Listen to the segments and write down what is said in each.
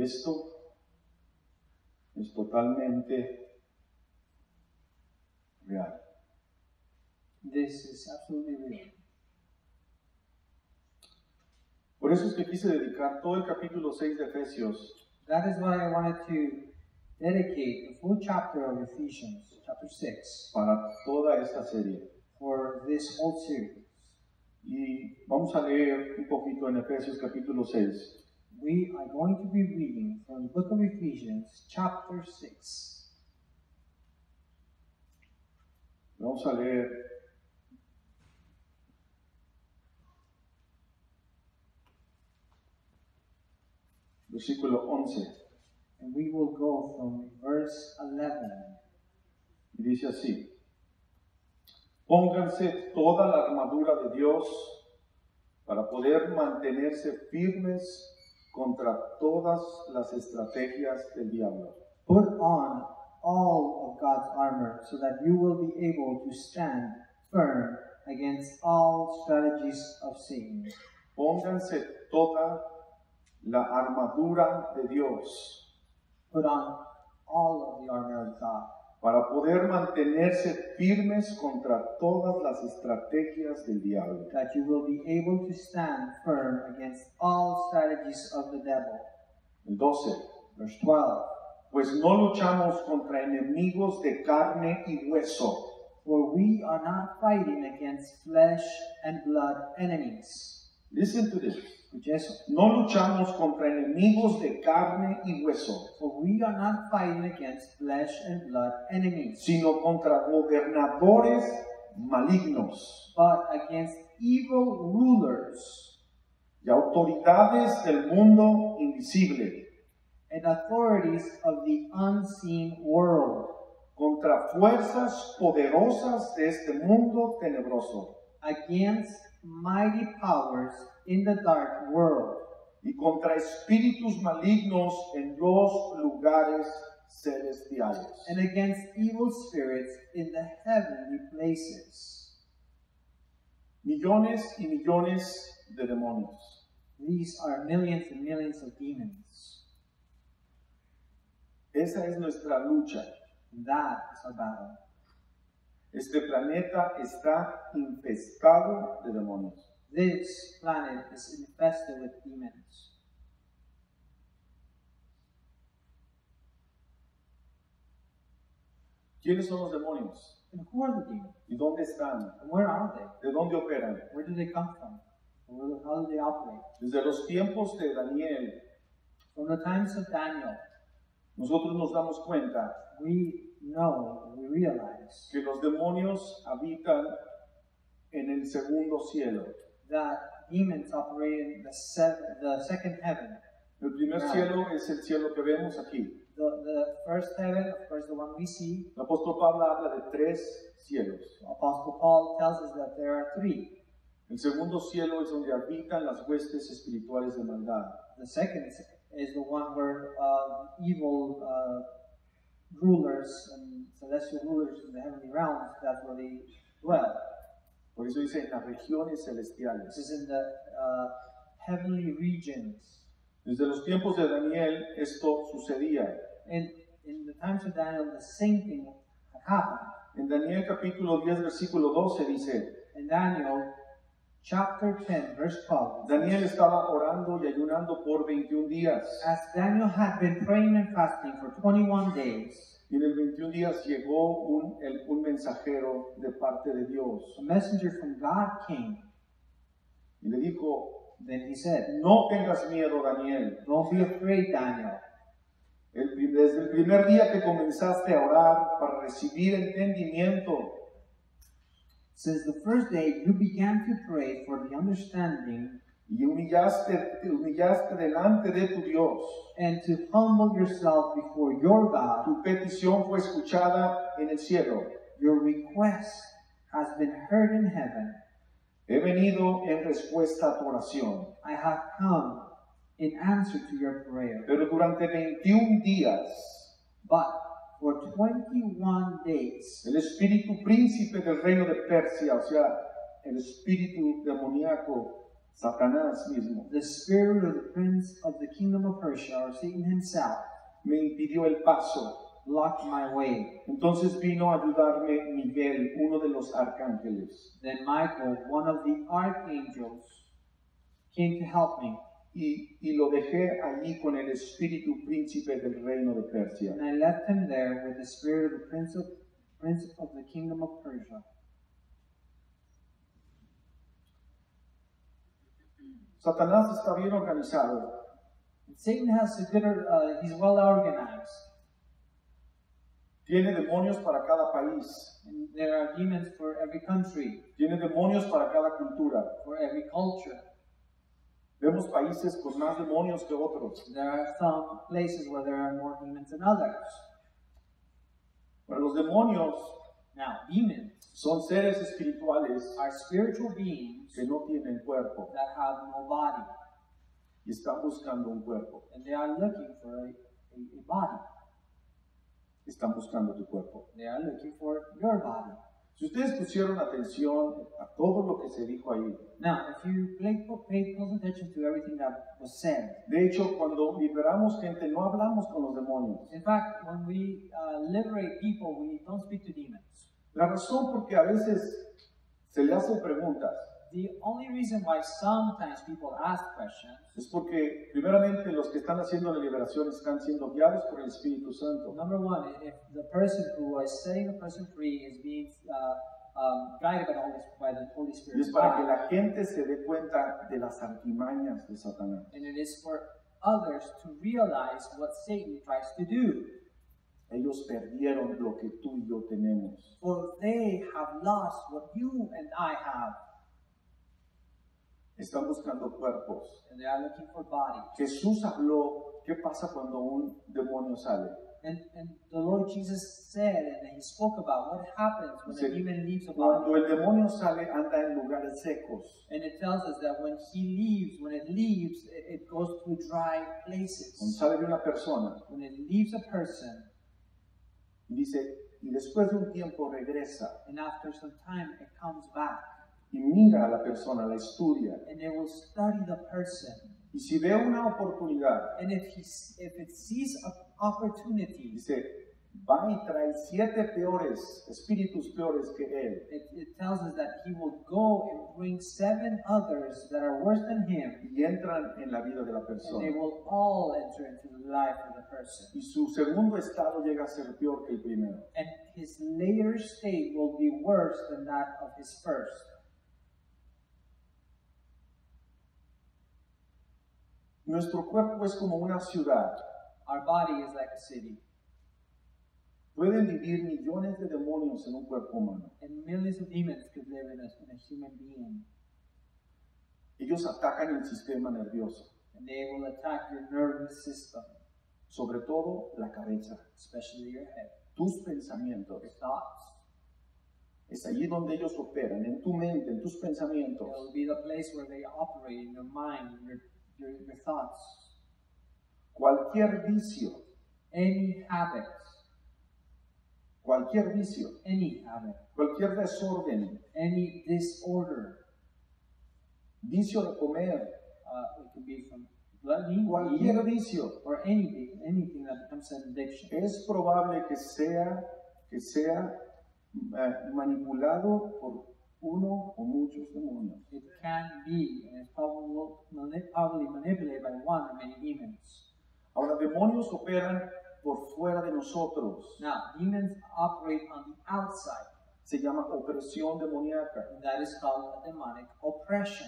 Esto es totalmente real. This is absolutely real. Por eso es que quise dedicar todo el capítulo 6 de Efesios That is why I wanted to dedicate the full chapter of Ephesians, chapter 6, para toda esta serie. for this whole series. Y vamos a leer un poquito en Efesios capítulo 6. We are going to be reading from the book of Ephesians, chapter 6. Vamos a leer versículo 11. And we will go from verse 11. Y dice así: Pónganse toda la armadura de Dios para poder mantenerse firmes contra todas las estrategias del diablo. Put on all of God's armor so that you will be able to stand firm against all strategies of Satan. Pónganse toda la armadura de Dios Put on all of the armor of God para poder mantenerse firmes contra todas las estrategias del diablo. that you will be able to stand firm against all strategies of the devil. El 12. Verse 12. Pues no luchamos contra enemigos de carne y hueso, For we are not fighting against flesh and blood enemies. listen to this. Escuche eso. No luchamos contra enemigos de carne y hueso, For we are not fighting against flesh and blood enemies, sino contra gobernadores malignos but against evil rulers y autoridades del mundo invisible, and authorities of the unseen world, contra fuerzas poderosas de este mundo tenebroso against mighty powers in the dark world, y contra espíritus malignos en los lugares celestiales. and against evil spirits in the heavenly places. Millones y millones de demonios. These are millions and millions of demons. Esa es nuestra lucha. That is our battle. Este planeta está infestado de demonios. This planet is infested with demons. ¿Quiénes son los demonios? And who are the demons? ¿Y dónde están? And where are they? ¿De dónde operan? Where do they come from? How do they operate? Desde los tiempos de Daniel, From the times of Daniel, nosotros nos damos cuenta we know, we realize que los demonios habitan en el segundo cielo. that demons operate in the second heaven. El primer cielo es el cielo que vemos aquí. The first heaven, of course, the one we see. El apóstol Pablo habla de 3 cielos. Apostle Paul tells us that there are 3. El segundo cielo es donde habitan las huestes espirituales de maldad. The second is the one where evil rulers and celestial rulers in the heavenly realms, that's where they dwell. Por eso dice en las regiones This celestiales. is in the heavenly regions. Desde los tiempos de Daniel esto sucedía. And in the times of Daniel, the same thing had happened. En Daniel capítulo 10 versículo 12 dice: In Daniel chapter 10, verse 12, Daniel estaba orando y ayunando por 21 días. as Daniel had been praying and fasting for 21 days, Y en el 21 días llegó un mensajero de parte de Dios. a messenger from God came. Y le dijo: Then he said, no tengas miedo, Daniel. "Don't be afraid, Daniel. Desde el primer día que comenzaste a orar para recibir entendimiento, Since the first day you began to pray for the understanding y te humillaste delante de tu Dios, and to humble yourself before your God, tu petición fue escuchada en el cielo. your request has been heard in heaven. He venido en respuesta a tu oración. I have come in answer to your prayer." Pero durante 21 días, But for 21 days, el espíritu príncipe del reino de Persia, o sea, el espíritu demoníaco, Satanás mismo, the spirit of the prince of the kingdom of Persia, or Satan himself, me impidió el paso. blocked my way. Entonces vino a ayudarme Miguel, uno de los arcángeles, Then Michael, one of the archangels, came to help me. y lo dejé allí con el espíritu príncipe del reino de Persia. And I left him there with the spirit of the prince of the kingdom of Persia. Satanás está bien organizado. Satan has a good, he's well organized. Tiene demonios para cada país. And there are demons for every country, Tiene demonios para cada cultura. for every culture. Vemos países con más demonios que otros. There are some places where there are more demons than others. Pero los demonios Now, demons son seres espirituales are spiritual beings que no tienen cuerpo that have no body, y están buscando un cuerpo. and they are looking for a body. Están buscando tu cuerpo. They are looking for your body. Si ustedes pusieron atención a todo lo que se dijo ahí, Now, if you pay close attention to everything that was said, de hecho, cuando liberamos gente, no hablamos con los demonios. in fact, when we liberate people, we don't speak to demons. La razón porque a veces se le hacen preguntas The only reason why sometimes people ask questions, es porque, primeramente, los que están haciendo la liberación están siendo guiados por el Espíritu Santo. number one, if the person who is setting the person free is being guided by the Holy Y Spirit, es para que la gente se dé cuenta de las artimañas de Satanás. and it is for others to realize what Satan tries to do. Ellos perdieron lo que tú y yo tenemos. For they have lost what you and I have, Están buscando cuerpos. and they are looking for bodies. Jesús habló, ¿qué pasa cuando un demonio sale? And the Lord Jesus said, and he spoke about what happens when Dice, a demon leaves a Cuando body. el demonio sale, anda en lugares secos. And it tells us that when it leaves, it goes to dry Cuando places. sale de una persona, When it leaves a person, dice, y después de un tiempo regresa and after some time, it comes back. y mira a la persona, la estudia. And it will study the person. Y si ve una oportunidad, And if it sees an opportunity, dice, va y trae 7 peores, espíritus peores que él. it tells us that he will go and bring 7 others that are worse than him, Y entran en la vida de la and they persona. will all enter into the life of the person. Y su segundo estado llega a ser peor que el primero. And his later state will be worse than that of his first. Nuestro cuerpo es como una ciudad. Our body is like a city, Pueden vivir millones de demonios en un cuerpo humano. and millions of demons could live in a human being, Ellos atacan el sistema nervioso, and they will attack your nervous system, sobre todo la cabeza, especially your head, tus pensamientos. your thoughts. Es allí donde ellos operan, en tu mente, en tus It pensamientos. will be the place where they operate in your mind, your thoughts. Cualquier vicio, Any habit, cualquier vicio, cualquier desorden, any disorder. vicio de comer, It could be from gluttony, cualquier eating, vicio, or anything that becomes an addiction. es probable que sea manipulado por uno o muchos demonios. It can be, and it's probably manipulated by one or many demons. Ahora, demonios operan por fuera de nosotros. Now, demons operate on the outside, Se llama opresión demoníaca. and that is called a demonic oppression.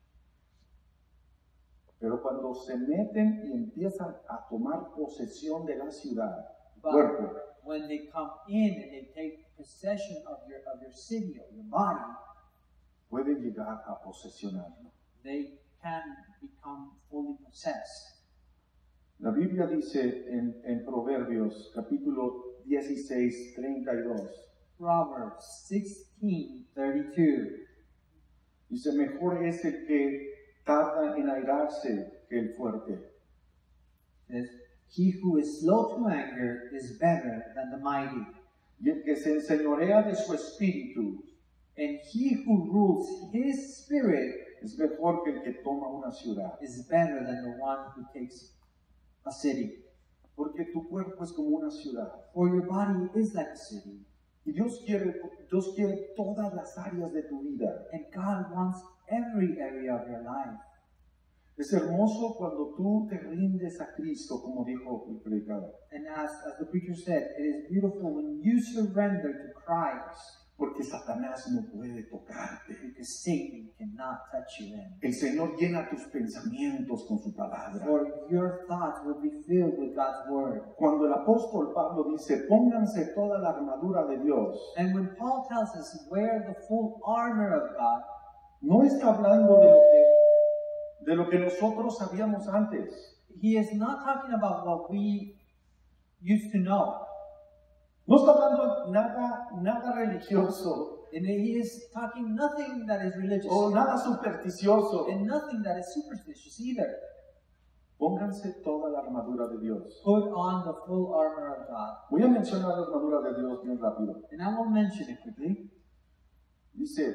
Pero cuando se meten y empiezan a tomar posesión de la ciudad, But cuerpo, when they come in and they take possession of your city, of your body, pueden llegar a posesionarlo. they can become fully possessed. La Biblia dice en Proverbios capítulo 16, 32, Proverbs 16:32. dice, mejor es el que tarda en airarse que el fuerte. Says, he who is slow to anger is better than the mighty, Y el que se enseñorea de su espíritu and he who rules his spirit es mejor que el que toma una ciudad. is better than the one who takes a city. Porque tu cuerpo es como una ciudad. For your body is like a city, Y Dios quiere todas las áreas de tu vida. and God wants every area of your life. Es hermoso cuando tú te rindes a Cristo, como dijo el predicador. And as the preacher said, it is beautiful when you surrender to Christ, Porque Satanás no puede tocarte. because Satan cannot touch you then. El Señor llena tus pensamientos con su palabra. For your thoughts will be filled with God's word. Cuando el apóstol Pablo dice, pónganse toda la armadura de Dios, And when Paul tells us wear the full armor of God, no está hablando de lo que nosotros sabíamos antes. he is not talking about what we used to know. No está hablando nada religioso And he is talking nothing that is religious o nada supersticioso. and nothing that is superstitious either. Pónganse toda la armadura de Dios. Put on the full armor of God. Voy a mencionar la armadura de Dios bien rápido. And I will mention it quickly. Dice,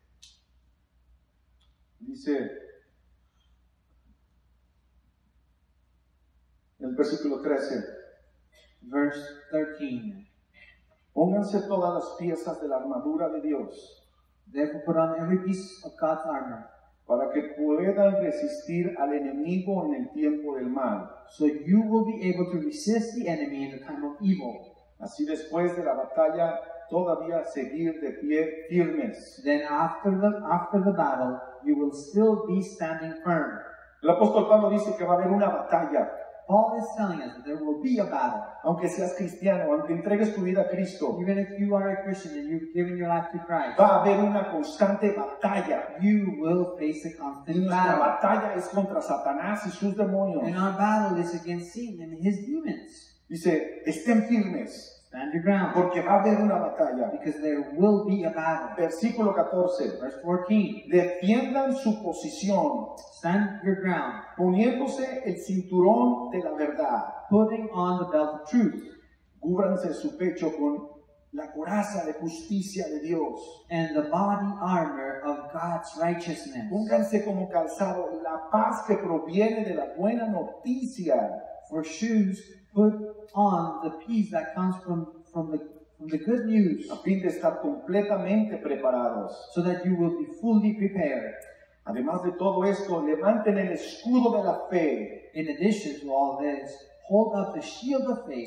en el versículo 13, Verse 13. pónganse todas las piezas de la armadura de Dios Therefore put on every piece of God's armor, para que puedan resistir al enemigo en el tiempo del mal. so you will be able to resist the enemy in the time of evil. Así después de la batalla todavía seguir de pie firmes. Then after the battle, you will still be standing firm. El apóstol Pablo dice que va a haber una batalla. Paul is telling us that there will be a battle. Aunque seas cristiano, aunque entregues tu vida a Cristo, Even if you are a Christian and you've given your life to Christ, va a haber una constante batalla. you will face a Y constant nuestra battle. batalla es contra Satanás y sus demonios. And our battle is against Satan and his demons. Dice, estén firmes, Stand your ground, porque va a haber una batalla. because there will be a battle. Versículo 14. Verse 14. Defiendan su posición, Stand your ground, poniéndose el cinturón de la verdad. putting on the belt of truth, Cúbranse su pecho con la coraza de justicia de Dios. and the body armor of God's righteousness. Pónganse como calzado la paz que proviene de la buena noticia. For shoes, put on the peace that comes from the good news, A fin de estar completamente preparados. so that you will be fully prepared. Además de todo esto, levanten el escudo de la fe In addition to all this, hold up the shield of faith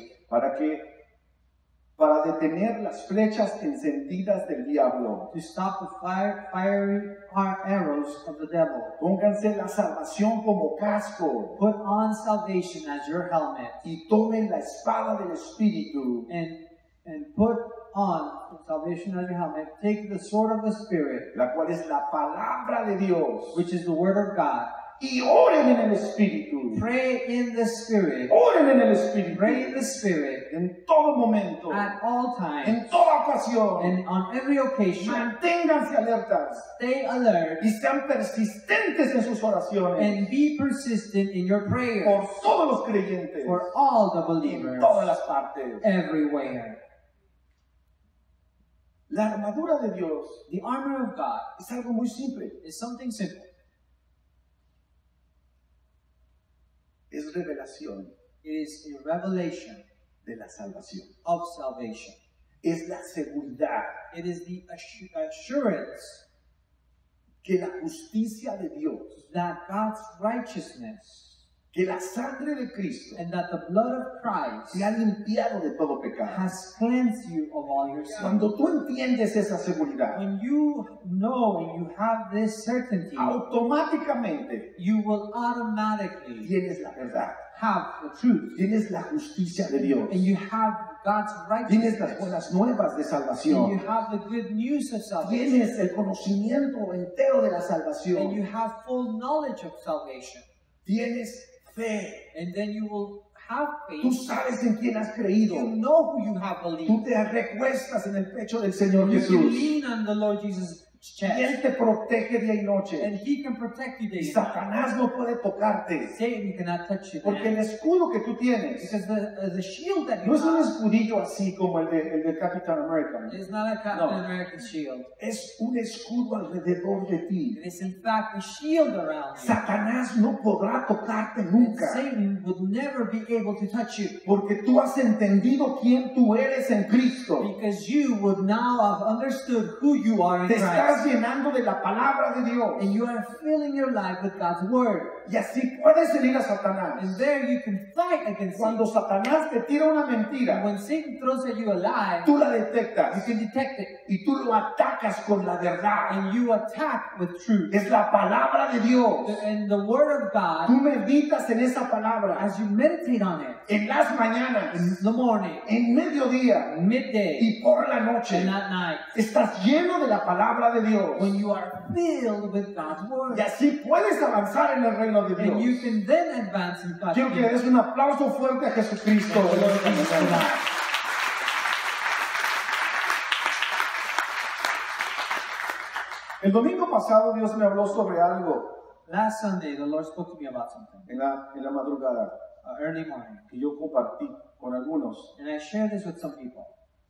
para detener las flechas encendidas del diablo. to stop the fiery arrows of the devil. Pónganse la salvación como casco Put on salvation as your helmet, y tomen la espada del Espíritu, and put on salvation as your helmet. Take the sword of the Spirit, la cual es la palabra de Dios. which is the word of God. Y oren en el Espíritu. Pray in the Spirit. Oren en el Espíritu. Pray in the Spirit En todo momento. at all times En toda ocasión. and on every occasion. Manténganse alertas Stay alert y sean persistentes en sus oraciones and be persistent in your prayers por todos los creyentes for all the en believers todas las partes. everywhere. La armadura de Dios The armor of God es algo muy simple. is something simple. Es revelación It is a revelation de la salvación. of salvation. Es la seguridad It is the assurance que la justicia de Dios, that God's righteousness que la sangre de Cristo and that the blood of Christ te ha limpiado de todo pecado. has cleansed you of all your sins. Cuando tú entiendes esa seguridad, When you know and you have this certainty, automáticamente you will automatically tienes la verdad, have the truth. tienes la justicia de Dios, And you have God's tienes las righteousness. buenas nuevas de And you salvación, have the good news of salvation. tienes el conocimiento entero de la And salvación, you have full knowledge of salvation. tienes fe, And then you will have tú faith. sabes en quién has creído, You know who you have tú believed. te recuestas en el pecho del Señor You can Jesús lean on the Lord Jesus Y Él te protege día y noche. And He can protect you Y day and night. Satanás no puede tocarte. Satan cannot touch you Porque el then. escudo que tú tienes Because the shield that no you es un have escudillo así como el de Capitán America. is not a Captain No. American shield. Es un escudo alrededor de ti. It is in fact a shield around you. Satanás no podrá tocarte And nunca. Satan would never be able to touch you. Porque tú has entendido quién tú eres en Cristo. Because you would now have understood who you are in Te Christ. estás llenando de la palabra de Dios. And you are filling your life with God's Word. Y así puedes herir a Satanás. And there you can fight against Cuando Satan. Satanás te tira una And mentira, when Satan throws at you a lie, tú la you detectas can detect it. y tú lo atacas con la verdad. And you attack with truth. Es la palabra de Dios. And the Word of Tú God, meditas en esa palabra as you meditate on it en las mañanas, in the morning, en mediodía midday, y por la noche. and at night, Estás lleno de la palabra de Dios. when you are filled with God's Word. Y así puedes avanzar en el reino de And you Dios. can then advance in God's Quiero que le kingdom. des un aplauso fuerte a Jesucristo. El domingo pasado Dios me habló sobre algo Last Sunday, the Lord spoke to me about something, en la madrugada early morning, que yo compartí con algunos. and I shared this with some people.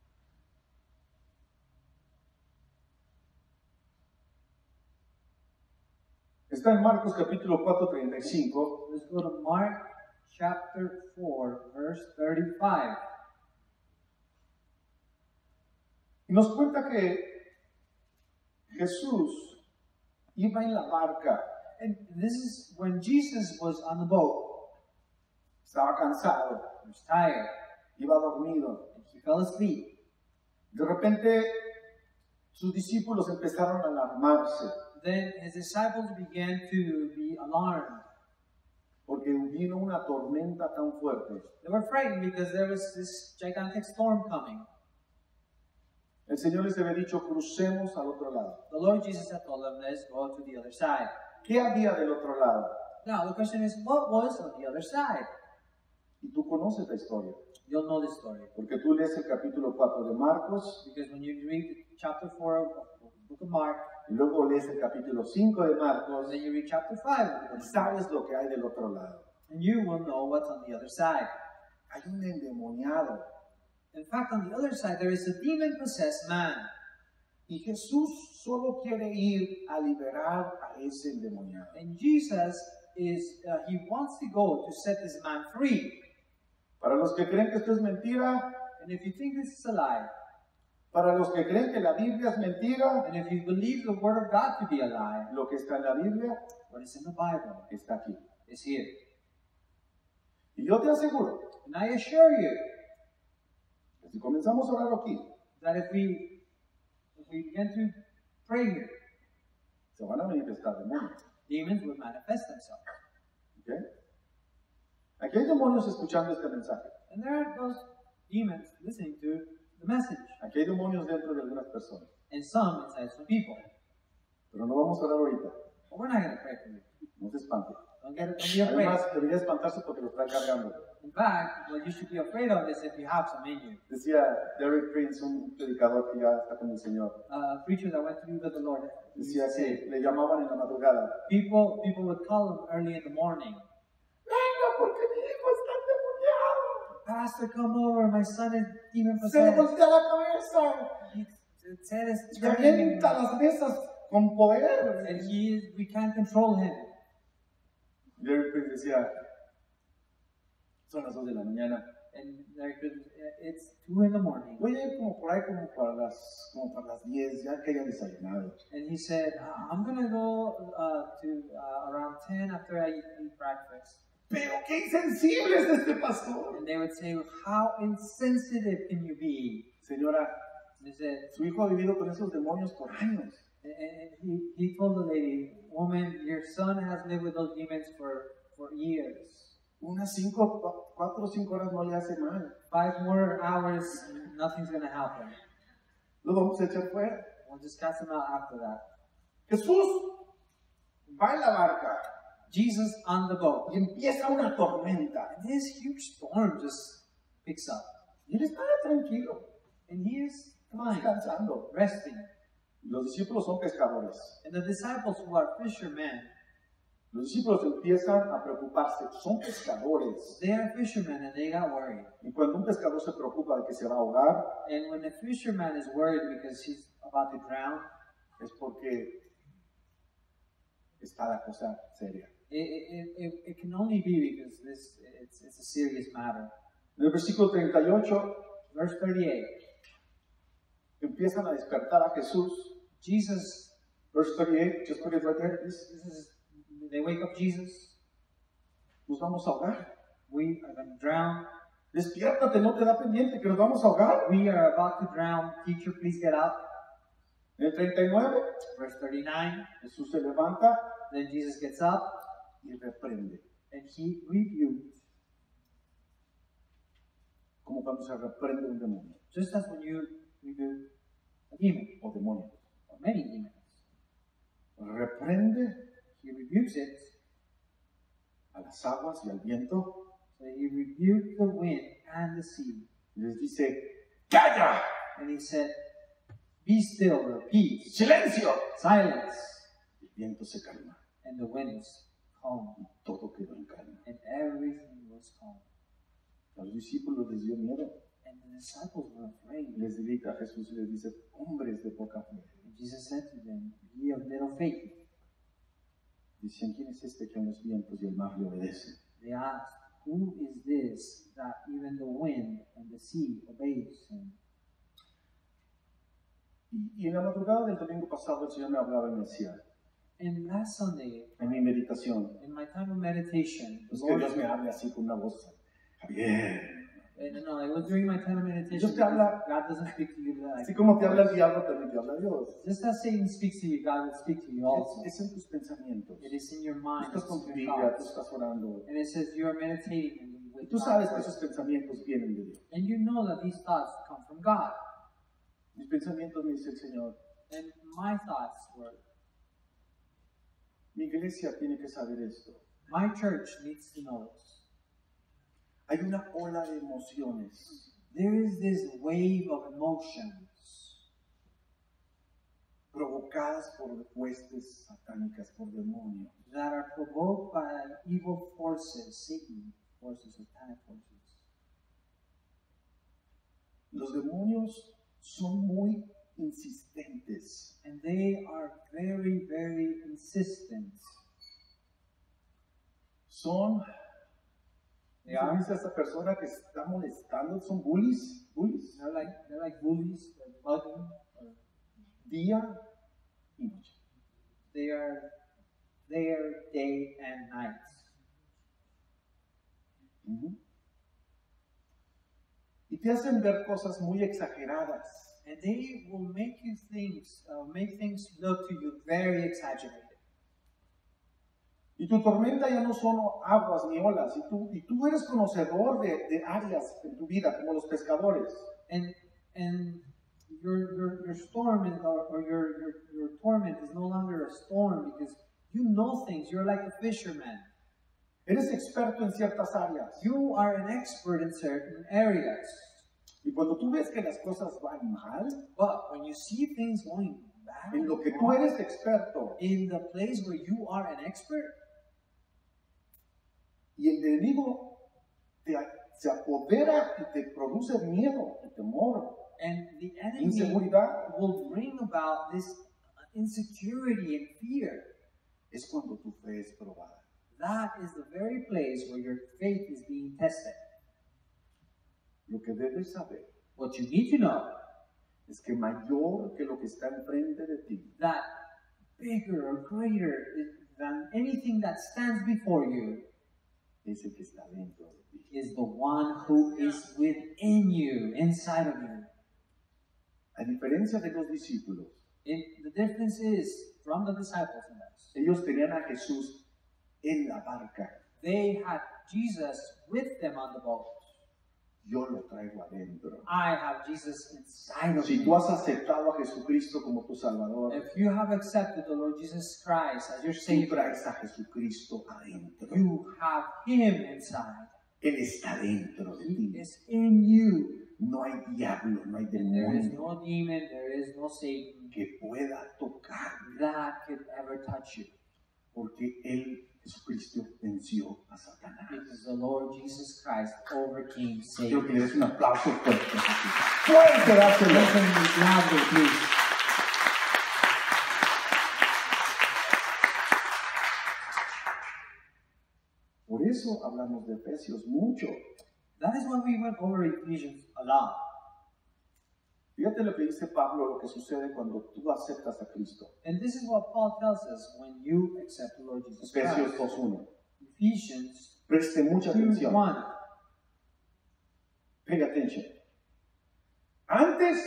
Está en Marcos capítulo 4:35. Let's go to Mark chapter 4, verse 35. Y nos cuenta que Jesús iba en la barca, And this is when Jesus was on the boat. estaba cansado, He was tired, iba dormido. and he fell asleep. De repente sus discípulos empezaron a alarmarse Then his disciples began to be alarmed. porque vino una tormenta tan fuerte. They were frightened because there was this gigantic storm coming. El Señor les había dicho, crucemos al otro lado. The Lord Jesus had told them, let's go to the other side. ¿Qué había del otro lado? Now, the question is, what was on the other side? Y tú conoces la historia, You'll know this story. porque tú lees el capítulo 4 de Marcos, Because when you read chapter 4 of the book of Mark, y luego lees el capítulo 5 de and Marcos, then you read chapter 5 of the book of Mark, sabes lo que hay del otro lado. and you will know what's on the other side. Hay un endemoniado. In fact, on the other side, there is a demon-possessed man. Y Jesús solo quiere ir a liberar a ese endemoniado. And Jesus he wants to go to set this man free. Para los que creen que esto es mentira, And if you think this is a lie, para los que creen que la Biblia es mentira, and if you believe the word of God to be a lie, lo que está en la Biblia what is in the Bible está aquí. is here. Y yo te aseguro And I assure you que si comenzamos a orar aquí, that if we begin to pray here, se van a manifestar demonios. demons will manifest themselves. ¿Ok? Aquí hay demonios escuchando este mensaje. And there are those demons listening to the message, Aquí hay demonios dentro de algunas personas. and some inside some people. Pero no vamos a orar ahorita. But we're not going to pray for you. No se espante. Don't be afraid. Además, debería espantarse porque lo está cargando. In fact, what you should be afraid of is if you have some in you. Decía Derek Prince, un predicador que ya está con el Señor. Preachers that went to be with the Lord. Decía que le llamaban en la madrugada. People would call him early in the morning. Venga, porque mi hijo está endemoniado. Pastor, come over. My son is demon Se le possessed. voltea la cabeza. His head is Y turning, avienta las mesas con poder. and we can't control him. Derek Prince decía, son las 2 de la mañana. And it's 2 in the morning. Voy a ir como por ahí como para las 10, ya que haya desayunado. And he said, I'm going to go to around 10 after I eat breakfast. Pero qué insensible es este pastor. And they would say, how insensitive can you be? Señora, And he said, su hijo ha vivido con esos demonios por años. and he told the lady, woman, your son has lived with those demons for years. Unas 4 o 5 horas no le hace mal. 5 more hours, nothing's going to help him. Lo vamos a echar fuera. We'll just cast him out after that. Jesús va en la barca Jesus on the boat. y empieza una tormenta. And this huge storm just picks up. Y él está tranquilo, And he is fine, descansando. resting. Los discípulos son pescadores. And the disciples who are fishermen, Los discípulos empiezan a preocuparse. Son pescadores. they are fishermen and they got worried. Y cuando un pescador se preocupa de que se va a ahogar, And when the fisherman is worried because he's about to drown, es porque está la cosa seria. it can only be because it's a serious matter. En el versículo 38 Verse 38, empiezan a despertar a Jesús. Jesus, Verse 38, just put it right there. they wake up Jesus. Nos vamos a ahogar. We are going to drown. Despiértate, no te da pendiente que nos vamos a ahogar. We are about to drown. Teacher, please get up. En el 39, Verse 39, Jesús se levanta then Jesus gets up y reprende. and he rebuked, Como cuando se reprende un demonio just as when you rebuke a demon o demonio. or many demons. Reprende He rebukes it, a las aguas y al viento. so he rebuked the wind and the sea. Y les dice, ¡calla! And he said, be still, or peace, ¡Silencio! silence. El viento se calma And the wind was calm, y todo quedó en calma. and everything was calm. A los discípulos les dio miedo. And the disciples were afraid. Les grita a Jesús y les dice, hombres de poca fe. And Jesus said to them, ye of little faith. Dicen, ¿quién es este que a los vientos y el mar le obedecen? They asked, who is this that even the wind and the sea obeys him? Y en la madrugada del domingo pasado el Señor me hablaba y me decía, And last Sunday, en mi meditación, in my time of meditation, the es que Lord, Dios me hable así con una voz, Javier. no, it was during my time of meditation. Dios te habla, God doesn't speak to you like así como te habla el diablo, también te habla Dios. just as Satan speaks to you, God will speak to you also. Es en tus pensamientos. It is in your mind, Estás it's con tu in your Biblia, tú thoughts. estás orando. And it says you are meditating Y with tú sabes que God. esos pensamientos vienen de Dios. And you know that these thoughts come from God. Mis pensamientos, me dice el Señor, And my thoughts were, mi iglesia tiene que saber esto. my church needs to know this. Hay una ola de emociones There is this wave of emotions provocadas por huestes satánicas, por demonios. that are provoked by evil forces, Satan forces, satanic forces. Los demonios son muy insistentes. And they are very, very insistent. Son, They are. dice esa persona que está molestando, son bullies, They're like bullies, they're bugging. día y noche. They are there day and night. Ujú. Y te hacen ver cosas muy exageradas. And they will make you make things look to you very exaggerated. Y tu tormenta ya no son aguas ni olas. Y tú eres conocedor de áreas en tu vida, como los pescadores. And your storm is, or your torment is no longer a storm because you know things. You're like a fisherman. Eres experto en ciertas áreas. You are an expert in certain areas. Y cuando tú ves que las cosas van mal, But when you see things going bad, en lo que tú eres experto, in the place where you are an expert, y el enemigo se apodera y te produce miedo, y temor, and the enemy inseguridad, will bring about this insecurity and fear, es cuando tu fe es probada. that is the very place where your faith is being tested. Lo que debes saber What you need to know es que mayor que lo que está enfrente de ti that bigger or greater than anything that stands before you es el que está dentro de ti. is the one who is within you, inside of you. A diferencia de los discípulos, The difference is from the disciples in this. ellos tenían a Jesús en la barca. They had Jesus with them on the boat. Yo lo traigo adentro. I have Jesus inside of Si me. tú has aceptado a Jesucristo como tu Salvador, If you have accepted the Lord Jesus Christ as your tú Savior, traes a Jesucristo adentro. you have Him inside. Él está dentro de He ti. is in you. no hay diablo, no hay There is demonio no demon, there is no Satan que pueda tocarme, that could ever touch you. porque Él, Jesucristo, venció a Satanás. Because the Lord Jesus Christ overcame Quiero Satan. que le des un aplauso fuerte. Fuerte, dáselo. Listen loudly, please. Por eso hablamos de Efesios mucho. That is why we went over Ephesians a lot. Fíjate lo que dice Pablo, lo que sucede cuando tú aceptas a Cristo. And this is what Paul tells us when you accept the Lord Jesus Efesios Christ. 2:1. Ephesians Preste mucha atención. 2:1. Pay attention. Antes,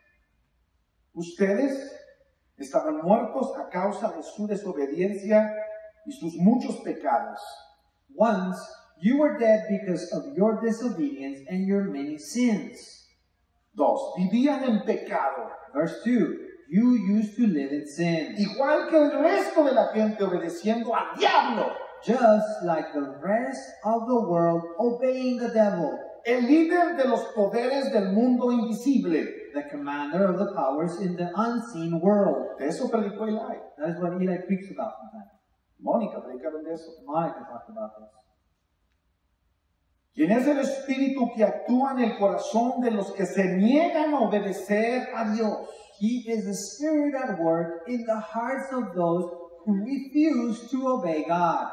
ustedes estaban muertos a causa de su desobediencia y sus muchos pecados. Once you were dead because of your disobedience and your many sins. 2. Vivían en pecado, Verse 2. You used to live in sin, igual que el resto de la gente, obedeciendo al diablo, just like the rest of the world, obeying the devil, el líder de los poderes del mundo invisible. the commander of the powers in the unseen world. De eso predicó Eli. That is what Eli preached about sometimes. Mónica predicaron de eso. Monica talked about this. ¿Quién es el espíritu que actúa en el corazón de los que se niegan a obedecer a Dios? He is the spirit at work in the hearts of those who refuse to obey God.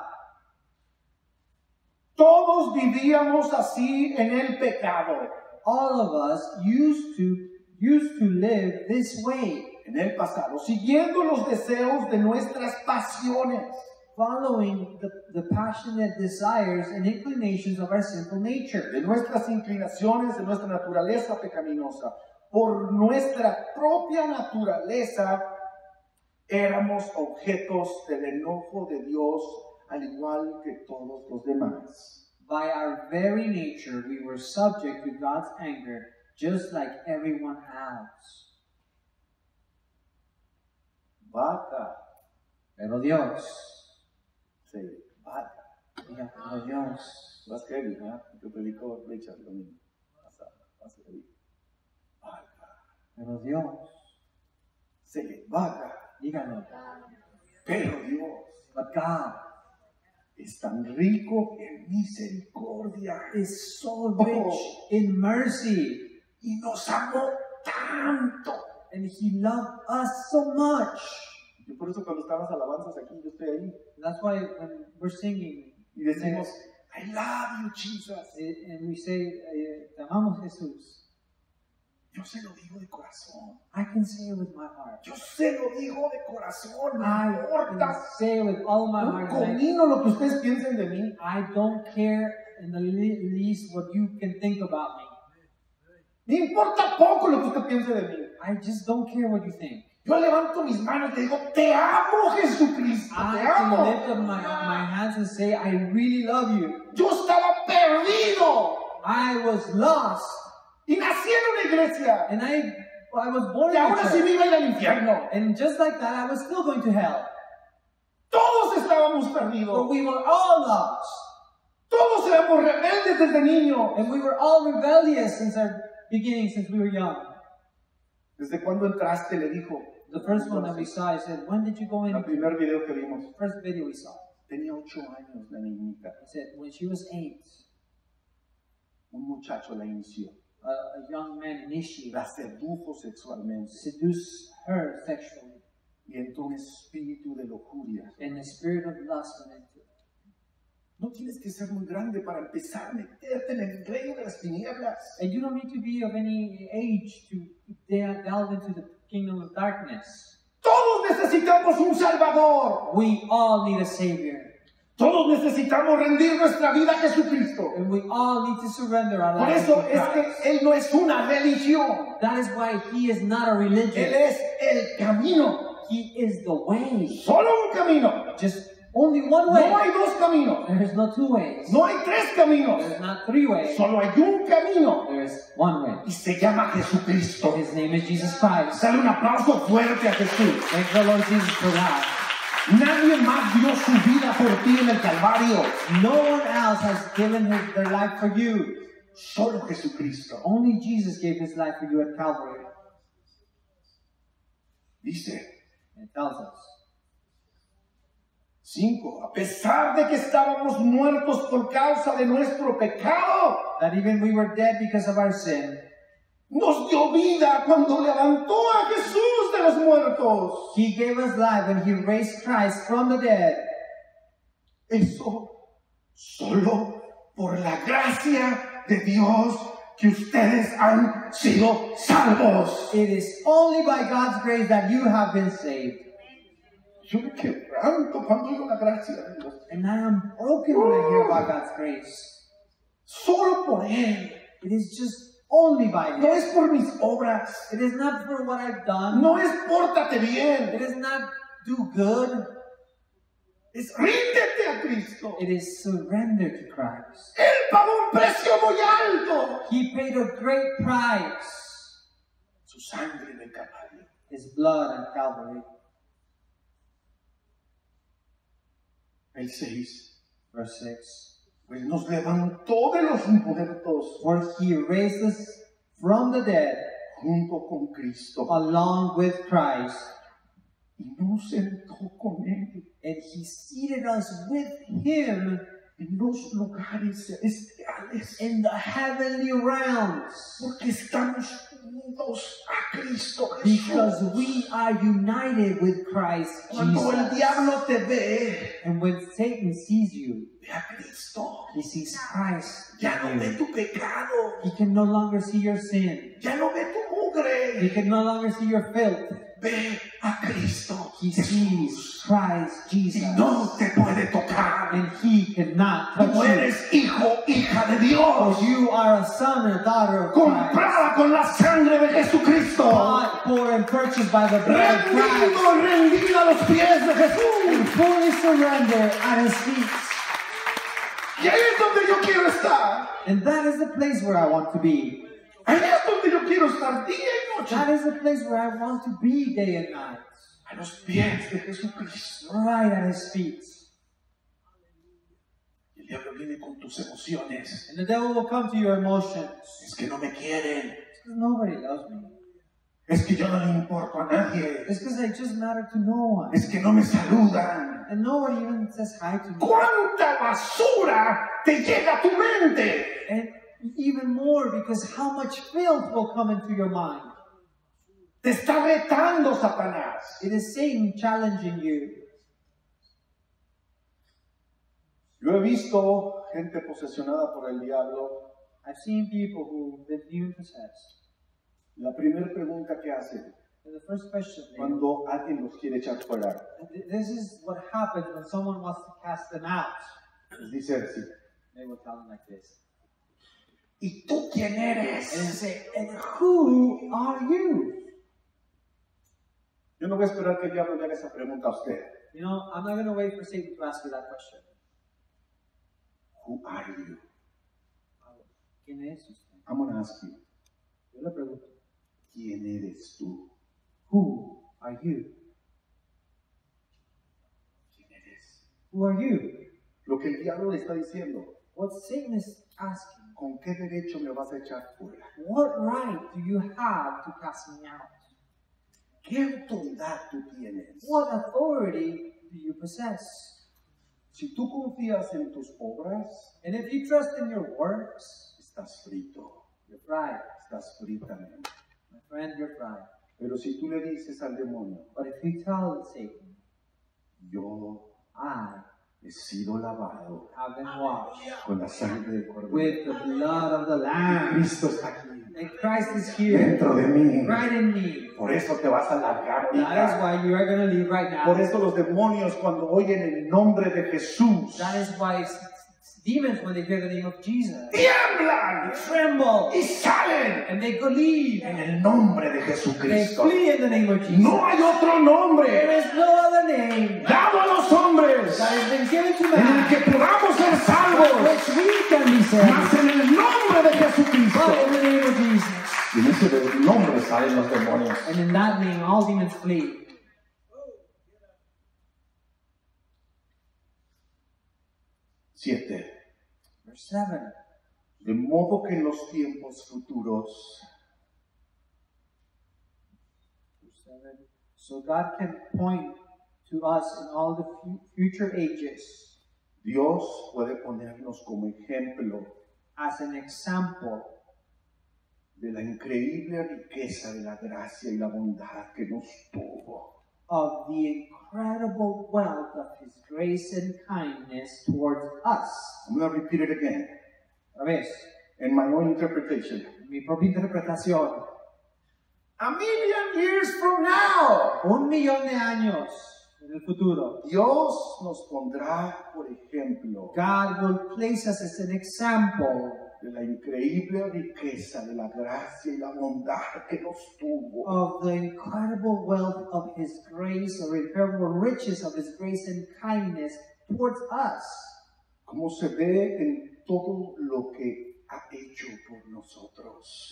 Todos vivíamos así en el pecado, All of us used to live this way, en el pasado, siguiendo los deseos de nuestras pasiones. following the passionate desires and inclinations of our sinful nature, De nuestras inclinaciones, de nuestra naturaleza pecaminosa. Por nuestra propia naturaleza éramos objetos del enojo de Dios, al igual que todos los demás. By our very nature, we were subject to God's anger, just like everyone else. Vaca, Pero Dios, sí, vaca. diga, pero Dios, Vas a ver, ¿no? Que predicó Richard el domingo pasado. Vas a ver. Vaca. pero Dios, Se le vaca. díganlo. Pero Dios But God es tan rico en misericordia is so rich in mercy, y nos amó tanto. and He loved us so much. Y por eso cuando estamos alabanzas aquí, yo estoy ahí That's why when we're singing, y decimos, I love you, Jesus. and we say, te amamos Jesús, Yo se lo digo de corazón. I can say it with my heart. Yo se lo digo de corazón. No I can importa say it with all my un heart. comino lo que ustedes piensen de mí. I don't care in the least what you can think about me. Me importa poco lo que usted piense de mí. I just don't care what you think. Yo levanto mis manos y le digo, te amo, Jesucristo, I te can amo. lift up my hands and say, I really love you. Yo estaba perdido I was lost, y nací en una iglesia. and I was born Y in ahora the sí church. me iba a ir al infierno. And just like that, I was still going to hell. Todos estábamos But perdidos. we were all lost. Todos éramos rebeldes desde niños. And we were all rebellious since our beginning, since we were young. ¿Desde cuándo entraste? Le dijo. The first one that we saw, he said, when did you go in? El primer video que vimos. First video we saw. Tenía 8 años la niñita. He said, when she was 8, Un muchacho la inició. a young man initiated, La sedujo sexualmente. seduced her sexually, Y entró un espíritu de lujuria. and the spirit of lust went into it. No tienes que ser muy grande para empezar a meterte en el reino de las tinieblas. And you don't need to be of any age to delve into the kingdom of darkness. Todos necesitamos un Salvador. We all need a Savior, Todos necesitamos rendir nuestra vida a Jesucristo. and we all need to surrender our Por lives eso to es que Christ. Él no es una religión. That is why He is not a Él religion. es el camino. He is the way. Solo un camino. Just only one No way. hay dos caminos. There is no two ways. No hay tres caminos. There is not three ways. Solo hay un camino. There is one way. Y se llama Jesucristo. His name is Jesus Christ. Dale un aplauso fuerte a Jesús. Thank the Lord Jesus for that. Nadie más dio su vida por ti en el Calvario. No one else has given their life for you. Solo Jesucristo. Only Jesus gave his life for you at Calvary. Dice It tells us. 5. A pesar de que estábamos muertos por causa de nuestro pecado, That even we were dead because of our sin, nos dio vida cuando levantó a Jesús de los muertos. he gave us life when he raised Christ from the dead. Eso solo por la gracia de Dios que ustedes han sido salvos. It is only by God's grace that you have been saved. Yo me quebranto cuando oigo la gracia de Dios. And I am broken when I hear about God's grace. Solo por Él. It is just only by No Him. es por mis obras. It is not for what I've done. No es pórtate It bien. is not do good. Es ríndete a Cristo. It is surrender to Christ. Él pagó un precio muy alto. He paid a great price. Su sangre en el Calvario. His blood on Calvary. El 6. Verse 6. Pues nos levantó de los muertos For he raised us from the dead junto con Cristo along with Christ. y nos sentó con Él And he seated us with him en los lugares celestiales. in the heavenly realms. Porque estamos unidos a Cristo Because Jesús. we are united with Christ Cuando el Jesus. diablo te ve, And when Satan sees you, ve a Cristo. he sees Christ Ya no in ve you. tu pecado. He can no longer see your sin. Ya no ve tu mugre. He can no longer see your filth. Ve a Cristo He Jesús. sees Christ Y Jesus. no te puede tocar. And he cannot touch Tú you. eres hijo, hija de Dios. For you are a son or daughter of Christ. Comprada con la sangre de Jesucristo. Bought for and purchased by the blood of Christ. Rendido, rendida a los pies de Jesús. Fully surrender at his feet. Y ahí es donde yo quiero estar. And that is the place where I want to be. Ahí es donde yo quiero estar día y noche. That is the place where I want to be day and night. A los pies de Jesucristo. Right at his feet. Y el diablo viene con tus emociones. And the devil will come to your emotions. Es que no me quieren. It's because nobody loves me. Es que yo no le importo a nadie. It's because I just matter to no one. Es que no me saludan. And nobody even says hi to me. ¿Cuánta basura te llega a tu mente? And even more because how much filth will come into your mind. Te está retando Satanás. It is Satan challenging you. Yo he visto gente posesionada por el diablo. I've seen people who've been demon possessed. La primera pregunta que hacen And the first question they cuando alguien los quiere echar fuera, this is what happens when someone wants to cast them out. les dice así: They will tell them like this. ¿y tú quién And eres? they say, and who are you? Yo no voy a esperar que el diablo le haga esa pregunta a usted. You know, I'm not going to wait for Satan to ask you that question. Who are you? ¿Quién es usted? I'm going to ask you, Yo le pregunto, ¿quién eres tú? who are you? ¿Quién eres? Who are you? Lo que el diablo le está diciendo, What Satan is asking, ¿con qué derecho me vas a echar fuera? what right do you have to cast me out? ¿Qué autoridad tú tienes? What authority do you possess? Si tú confías en tus obras, And if you trust in your works, estás frito, you're fried. estás frita, man. My friend, you're fried. Pero si tú le dices al demonio, But if you tell Satan, yo I he sido lavado have been washed con la sangre del Cordero, with the blood of the Lamb, Cristo está aquí and Christ is here, dentro de mí. right in me, Por eso te vas a largar, that is hija. why you are going to leave right Por now. eso los demonios cuando oyen el nombre de Jesús That is why demons, when they hear the name of Jesus, tiemblan tremble y salen and they leave. en el nombre de They Jesucristo. flee in the name of Jesus. No hay otro There nombre is no other name dado a los hombres that has been given to en el man que podamos ser by salvos, which we can be más saved. en el nombre de Jesucristo. But in the name of Jesus. Y en ese nombre salen los demonios. And in that name, all demons flee. 7. Verse 7. De modo que en los tiempos futuros So God can point to us in all the future ages Dios puede ponernos como ejemplo as an example de la increíble riqueza de la gracia y la bondad que nos tuvo. of the incredible wealth of His grace and kindness towards us. I'm going to repeat it again Otra vez, in my own interpretation. mi propia interpretación. 1,000,000 years from now, 1,000,000 de años en el futuro, Dios nos pondrá por ejemplo God will place us as an example de la increíble riqueza de la gracia y la bondad que nos tuvo. of the incredible wealth of His grace, or incredible riches of His grace and kindness towards us, Como se ve en todo lo que ha hecho por nosotros.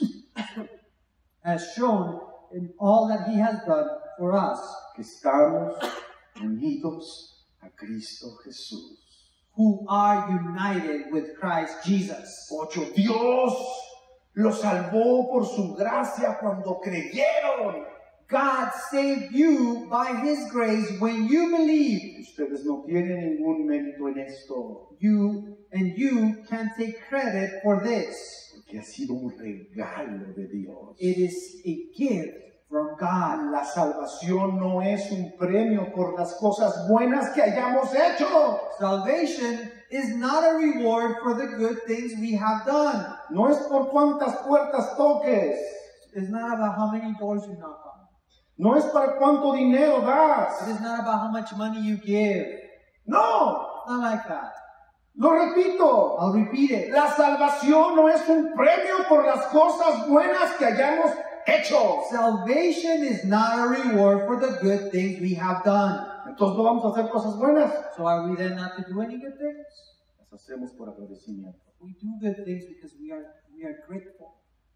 as shown in all that He has done for us, Que estamos unidos a Cristo Jesús. who are united with Christ Jesus. 8. Dios los salvó por su gracia cuando creyeron. God saved you by His grace when you believed. Ustedes no tienen ningún mérito en esto, You can't take credit for this. porque ha sido un regalo de Dios. It is a gift from God. La salvación no es un premio por las cosas buenas que hayamos hecho. Salvation is not a reward for the good things we have done. No es por cuántas puertas toques. It's not about how many doors you knock on. No es para cuánto dinero It das. is not about how much money you give. No, Not like that. lo repito. I'll repeat it. La salvación no es un premio por las cosas buenas que hayamos hecho. Salvation is not a reward for the good things we have done. Entonces no vamos a hacer cosas buenas. So are we then not to do any good things? Las hacemos por agradecimiento. We do good things because we are grateful.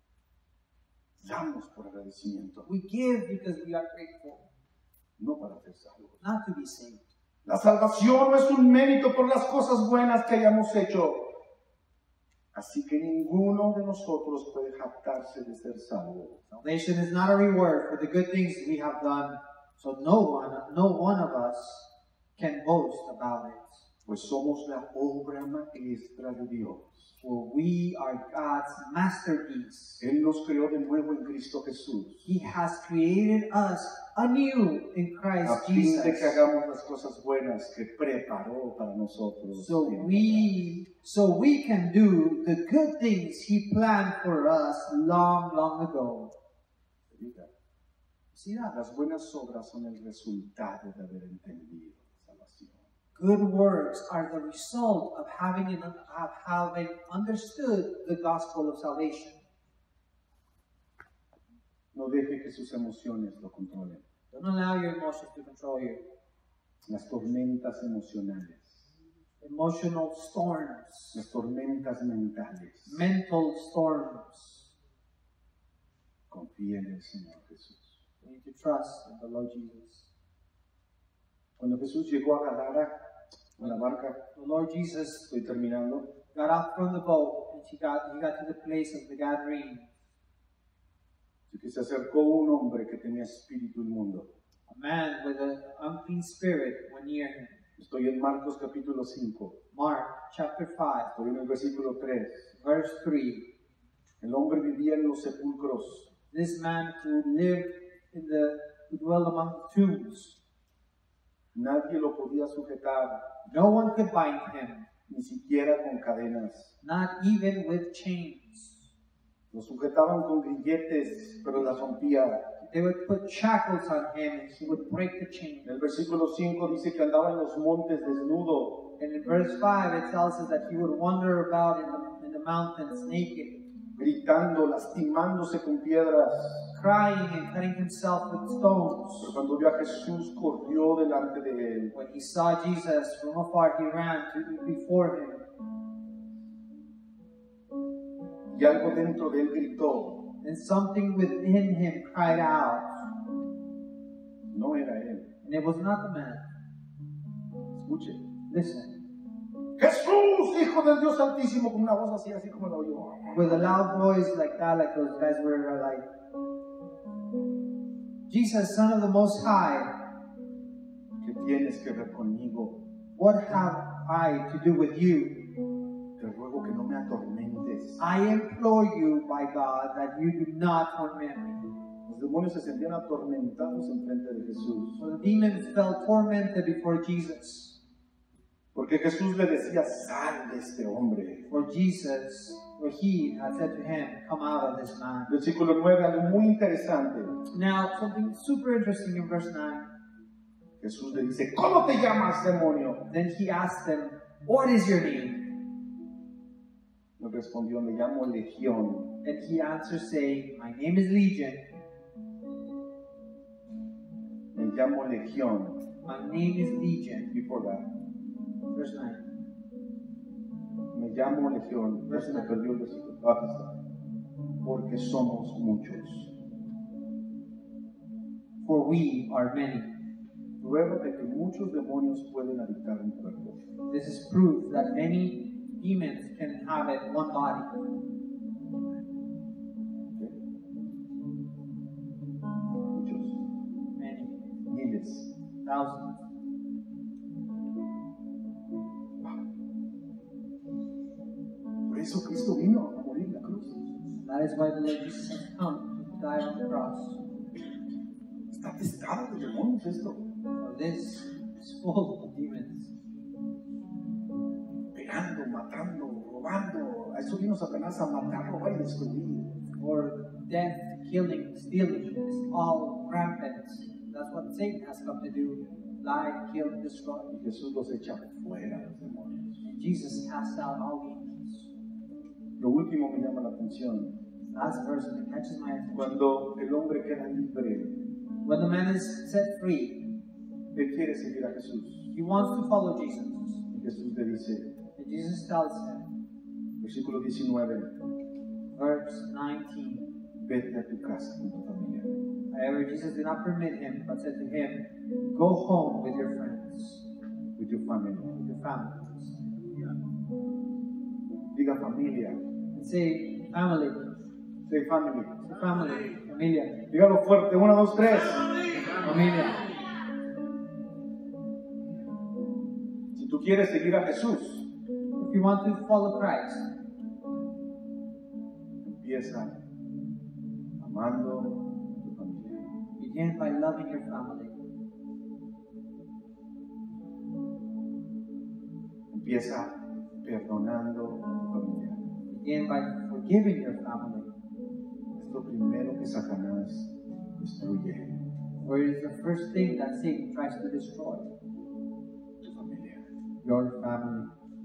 Damos por agradecimiento, We give because we are grateful, no para ser salvos. not to be saved. La salvación no es un mérito por las cosas buenas que hayamos hecho. Así que ninguno de nosotros puede jactarse de ser salvo. Salvation is not a reward for the good things we have done, so no one of us can boast about it. Pues somos la obra maestra de Dios. For we are God's masterpiece. Él nos creó de nuevo en Cristo Jesús, He has created us anew in a Christ fin de que Jesus. hagamos las cosas buenas que preparó para nosotros. So we can do the good things He planned for us long, long ago. See that? Las buenas obras son el resultado de haber entendido la salvación. Good works are the result of having understood the gospel of salvation. No deje que sus emociones lo controlen. Don't allow your emotions to control you. Las tormentas emocionales, Emotional storms, las tormentas mentales. mental storms. Confía en el Señor Jesús. We need to trust in the Lord Jesus. Cuando Jesús llegó a Gadara en la barca, The Lord Jesus estoy terminando, got out from the boat and he got to the place of the Gadarene. y que se acercó un hombre que tenía espíritu inmundo. A man with an unclean spirit went near him. Estoy en Marcos capítulo 5, Mark chapter 5, estoy en el versículo 3. verse 3. El hombre vivía en los sepulcros, This man who dwelled among the tombs. nadie lo podía sujetar, No one could bind him, ni siquiera con cadenas. not even with chains. Lo sujetaban con grilletes, pero las rompía. They would put shackles on him and he would break the chain. En el versículo 5 dice que andaba en los montes desnudo, And in verse 5 it tells us that he would wander about in the mountains naked, gritando, lastimándose con piedras. crying and cutting himself with stones. Pero cuando vio a Jesús, corrió delante de él. When he saw Jesus from afar, he ran before him. Y algo dentro de él gritó. And something within him cried out. No era él. And it was not the man. Escuche. Listen. Jesús, Hijo del Dios Altísimo, con una voz así, así como la oyó. With a loud voice like that, like those guys were like, Jesus, Son of the Most High, ¿Qué tienes que ver conmigo? what have I to do with you? Te ruego que no me atormentes. I implore you, by God, that you do not torment me. Los demonios se sentían atormentados en frente de Jesús. So the demons felt tormented before Jesus. Porque Jesús le decía, sal de este hombre. For Jesus, or he had said to him, come out of this man. Versículo 9, algo muy interesante. Now, something super interesting in verse 9. Jesús le dice, ¿cómo te llamas, demonio? Then he asked them, what is your name? Le respondió, me llamo Legión. And he answered, saying, my name is Legion. Me llamo Legión. My name is Legion. Before that. Verse 9. Me llamo Legión. Ya se me perdió el versículo. Aquí está. Porque somos muchos. For we are many. Prueba de que muchos demonios pueden habitar un cuerpo. This is proof that many demons can inhabit one body. ¿Okay? Muchos. Many. Miles. Thousands. Por eso Cristo vino a morir en la cruz. That is why the Lord Jesus has come to die on the cross. Está atestado de demonios esto. For this is full of demons. Pegando, matando, robando. A eso vino Satanás a matar, robar y destruir. For death, killing, stealing is all rampant. That's what Satan has come to do. Lie, kill, and destroy. Y Jesús los echa fuera, los demonios. And Jesus casts out all demons. Lo último me llama la atención. Last verse that catches my attention. Cuando el hombre queda libre, When the man is set free, él quiere seguir a Jesús. he wants to follow Jesus. Y Jesús le dice, And Jesus tells him, versículo 19, verse 19, vete a tu casa con tu familia. however, Jesus did not permit him, but said to him, go home with your friends, With your family. with your families. Diga familia. And say, family, Say family. say family, familia, Dígalo fuerte. 1, 2, 3. familia. Si tú quieres seguir a Jesús, If you want to follow Christ, empieza amando tu familia. begin by loving your family. Empieza perdonando tu familia. Begin by forgiving your family. Es lo primero que Satanás destruye, For it is the first thing that Satan tries to destroy, tu familia. your family.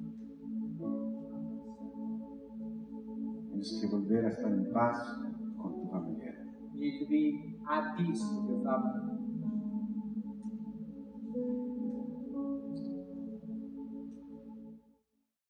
Tienes que volver a estar en paz con tu familia. You need to be at peace with your family.